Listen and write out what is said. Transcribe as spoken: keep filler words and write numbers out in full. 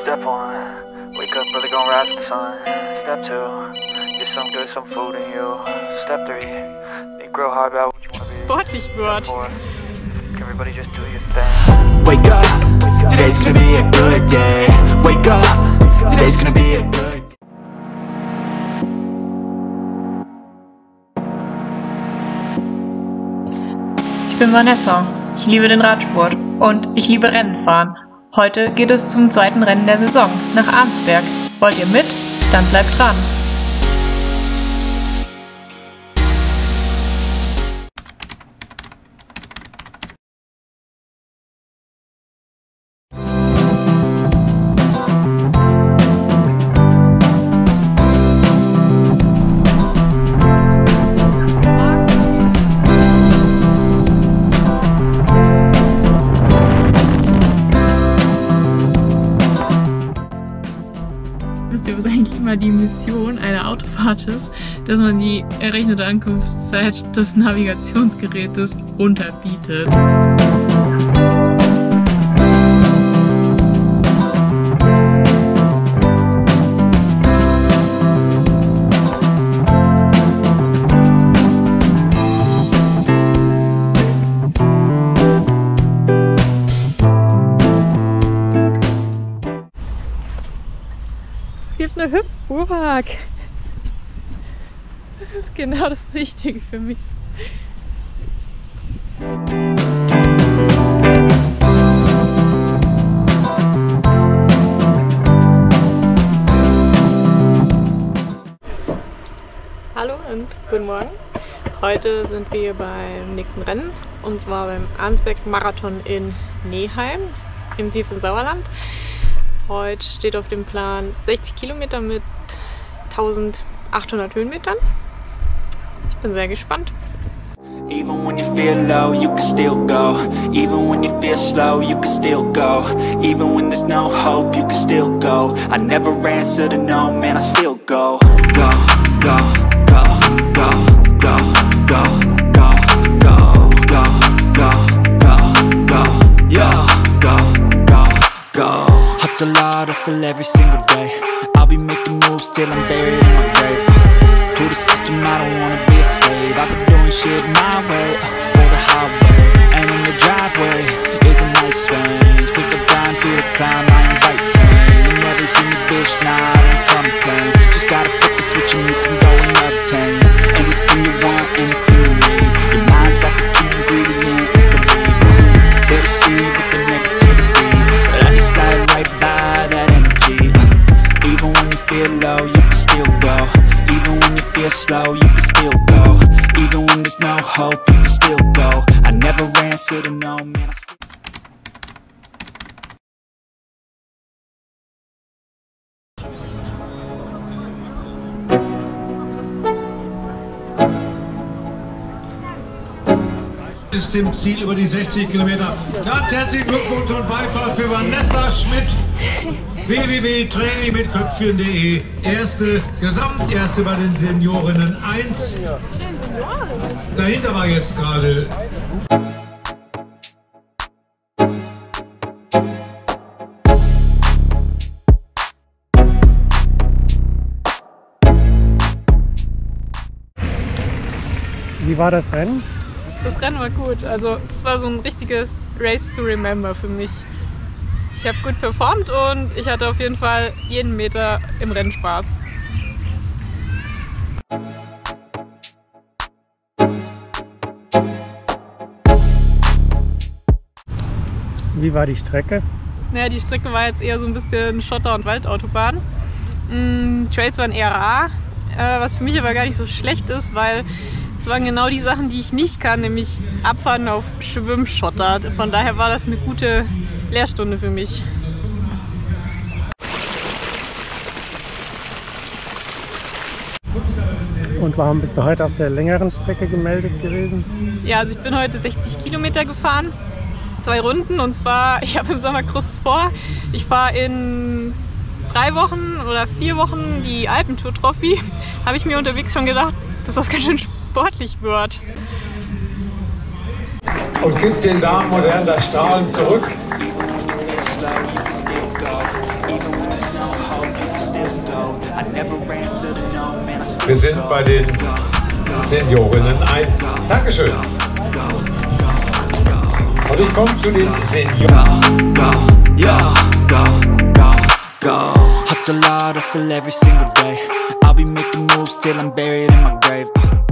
Step one, wake up, really gonna rise with the sun. Step two, get some good, some food in you. Step three, think real hard about what you wanna be. Sportlich wird. Step four, can everybody just do your thing. Wake up, today's gonna be a good day. Wake up, today's gonna be a good day. Ich bin Vanessa, ich liebe den Radsport und ich liebe Rennenfahren. Heute geht es zum zweiten Rennen der Saison, nach Arnsberg. Wollt ihr mit? Dann bleibt dran! Wisst ihr, was eigentlich immer die Mission einer Autofahrt ist? Dass man die errechnete Ankunftszeit des Navigationsgerätes unterbietet. Es gibt eine Hüpfburg. Das ist genau das Richtige für mich. Hallo und guten Morgen. Heute sind wir beim nächsten Rennen, und zwar beim Arnsberg Marathon in Neheim im tiefsten Sauerland. Heute steht auf dem Plan sechzig Kilometer mit eintausendachthundert Höhenmetern. Ich bin sehr gespannt. Even when you feel low, you can still go. Even when you feel slow, you can still go. Even when there's no hope, you can still go. I never answer to no, man, I still go. Go, go, go, go, go, go, go, go, go, go, go, go, yo, go, go, go. Hustle hard, hustle every single day. I'll be making moves till I'm buried in my grave. uh, To the system, I don't wanna be a slave. I've been doing shit my way, uh, or the highway. And in the driveway is a nice range. Cause I've gone through the climb, I invite pain. You never hear me, bitch, nah, I don't complain. Just gotta flip the switch and you can go and obtain anything you want, anything you need. Your mind's got the key ingredient, it's belief. They deceive with the negativity, but I just slide right by that energy. uh, Even when you feel low, you can still go. Even when you feel slow, you can still go. Even when there's no hope, you can still go. I never answer to no, man, I still ist dem Ziel über die sechzig Kilometer. Ganz herzlichen Glückwunsch und Beifall für Vanessa Schmidt. w w w punkt training mit köpfchen punkt de. Erste, Gesamterste bei den Seniorinnen eins. Dahinter war jetzt gerade. Wie war das Rennen? Das Rennen war gut, also es war so ein richtiges Race to Remember für mich. Ich habe gut performt und ich hatte auf jeden Fall jeden Meter im Rennen Spaß. Wie war die Strecke? Naja, die Strecke war jetzt eher so ein bisschen Schotter- und Waldautobahn. Mm, Trails waren eher rar, äh, was für mich aber gar nicht so schlecht ist, weil es waren genau die Sachen, die ich nicht kann, nämlich Abfahren auf Schwimmschotter. Von daher war das eine gute Lehrstunde für mich. Und warum bist du heute auf der längeren Strecke gemeldet gewesen? Ja, also ich bin heute sechzig Kilometer gefahren, zwei Runden, und zwar, ich habe im Sommer großes vor. Ich fahre in drei Wochen oder vier Wochen die Alpentour-Trophy. Habe ich mir unterwegs schon gedacht, dass das ganz schön sportlich wird. Und gibt den Damen und Herren das Strahlen zurück. Even when you feel slow, you can still go. Even when Wir sind bei den Seniorinnen eins. Dankeschön. Und ich komme zu den Senioren. Go, yeah, go, go, go. Hustle hard, hustle every single day. I'll be making moves till I'm buried in my grave.